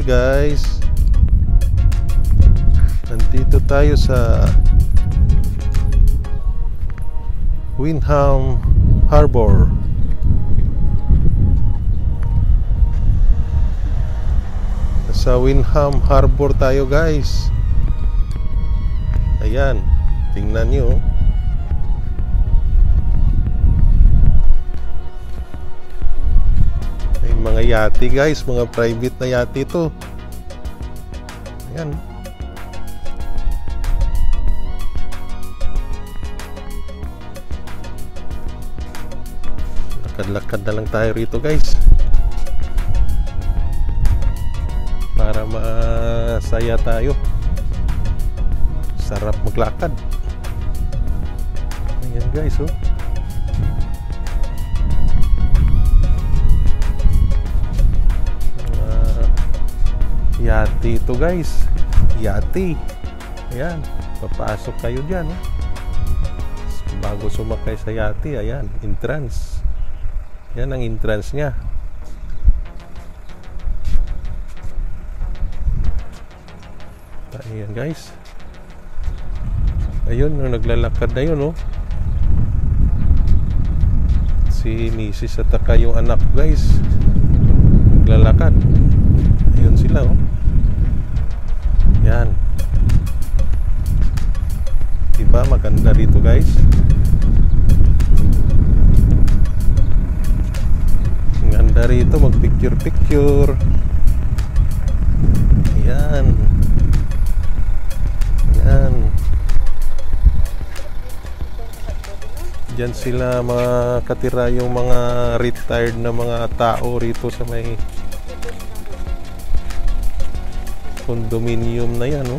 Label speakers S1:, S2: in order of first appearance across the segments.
S1: guys, nandito tayo sa Windham Harbor. Sa Windham Harbor tayo guys. Ayan, tingnan nyo. May mga yate guys, mga private na yate ito. Ayan. Lakad-lakad na lang tayo rito guys, para masaya tayo. Sarap maglakad. Ayan guys, oh. Yate ito guys, yate. Ayan, papasok kayo dyan, oh. Bago sumakay sa yate, ayan, entrance. Yan ang entrance nya. Ayan guys. Ayun, naglalakad na yun, oh. Si Mrs. at saka yung anak guys, naglalakad. Ayun sila, oh. Yan. Diba maganda dito guys? Ganda rito, mag picture. Ayan. Ayan. Diyan sila makatira yung mga retired na mga tao rito sa may condominium na yan, oh.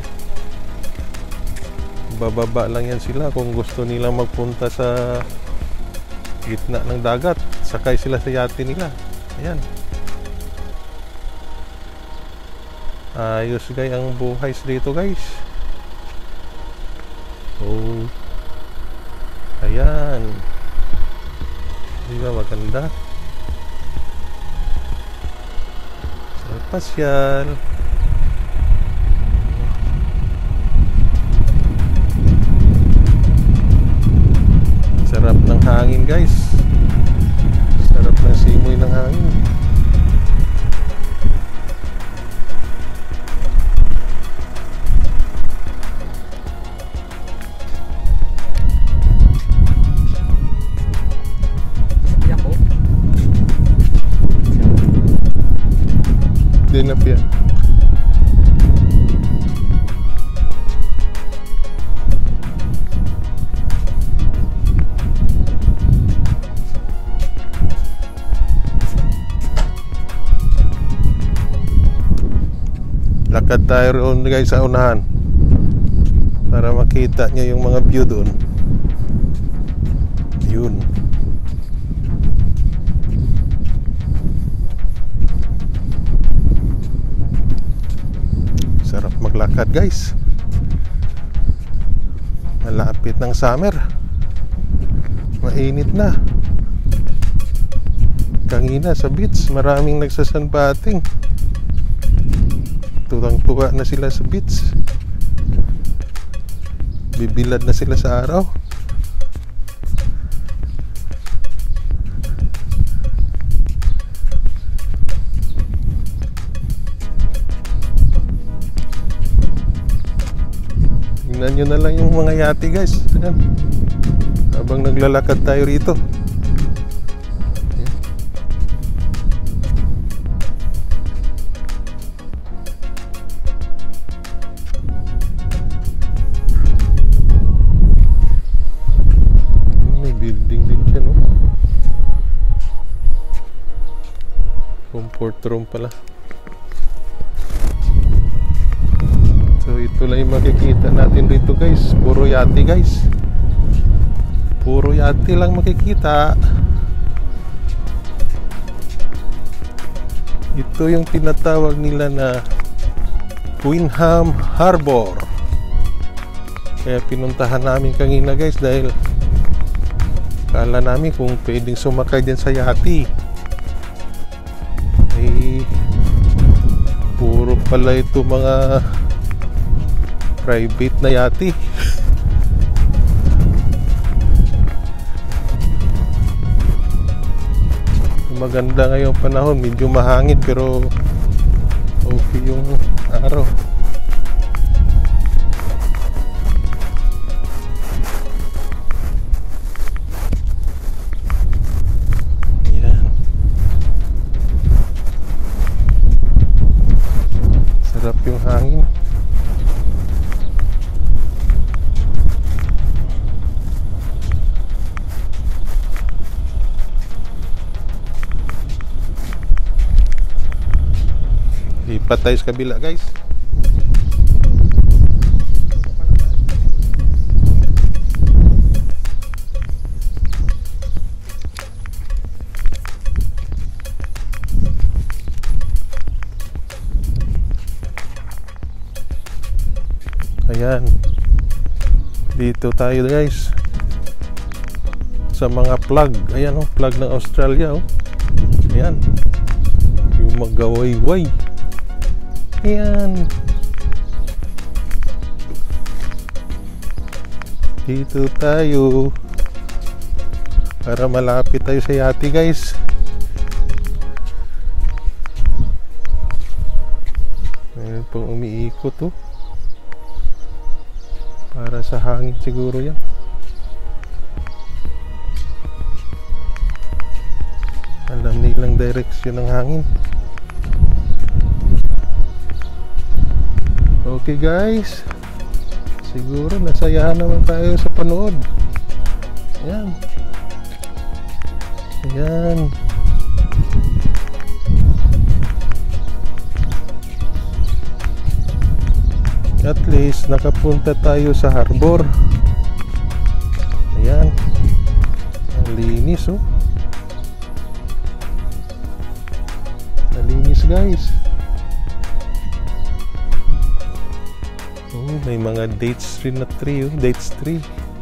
S1: Bababa lang yan sila kung gusto nila magpunta sa gitna ng dagat. Sakay sila sa yate nila. Ayan. Ayos guys ang buhay dito guys. Oh. Ayan. Diba maganda? Sa pasyal. Sarap ng hangin guys. Sarap ng simoy ng hangin. Hindi na piya. Lakad tayo roon guys sa unahan para makita nyo yung mga view doon. Yun. Sarap maglakad guys. Malapit ng summer. Mainit na. Kanina sa beach maraming nagsasunbathing. Tuwang-tuwa na sila sa beach. Bibilad na sila sa araw. Tingnan nyo na lang yung mga yate guys. Ayan. Habang naglalakad tayo rito. Comfort room pala. So ito lang yung makikita natin dito guys. Puro yate guys. Puro yate lang makikita. Ito yung tinatawag nila na Windham Harbor. Kaya pinuntahan namin kanina guys dahil kala namin kung pwedeng sumakay dyan sa yate. Ay puro pala ito mga private na yate. Maganda ngayong panahon, medyo mahangin pero okay yung araw. Yan, sarap yung hangin. Lipat tayo sa kabila, guys. Ayan, dito tayo, guys, sa mga plug. Ayan, oh, plug ng Australia, oh. Ayan, yung magawayway. Ayan, dito tayo para malapit tayo sa yate, guys. Mayroon pang umiikot, oh, para sa hangin siguro yan. Alam nilang direksyon ng hangin. Okay, guys, siguro nasayahan naman tayo sa panood. Ayan, ayan. At least nakapunta tayo sa harbor. Ayan, ang linis, oh. Nalinis, guys. Oh, may mga dates rin na tree, oh. Dates tree.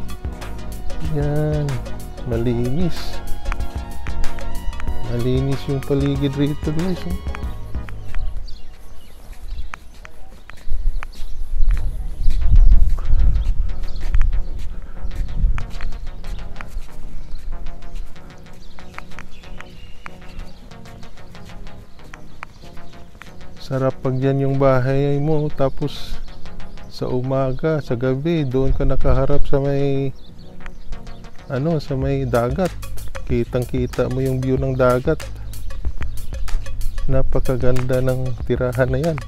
S1: Yan, malinis. Malinis yung paligid rito, guys, oh. Sarap pag yan yung bahay mo, tapos sa umaga, sa gabi, doon ka nakaharap sa may sa may dagat. Kitang-kita mo yung view ng dagat. Napakaganda ng tirahan na yan.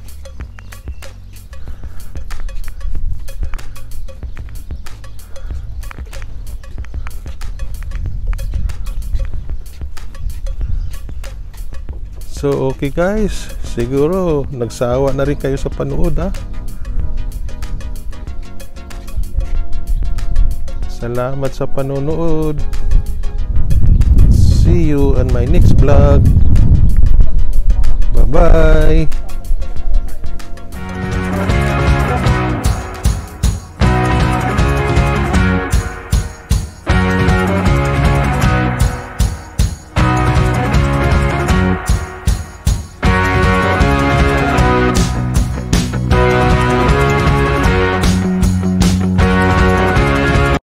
S1: So okay, guys, siguro nagsawa na rin kayo sa panood, ha. Salamat sa panonood. See you on my next vlog. Bye bye.